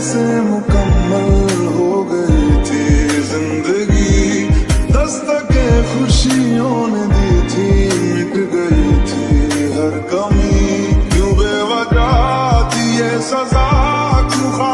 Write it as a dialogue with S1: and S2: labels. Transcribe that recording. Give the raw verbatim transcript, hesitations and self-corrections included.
S1: से मुकम्मल हो गई थी जिंदगी, दस्तके खुशियों ने दी थी, मिट गई थी हर कमी। क्यों बेवजह थी ये सजा, क्यों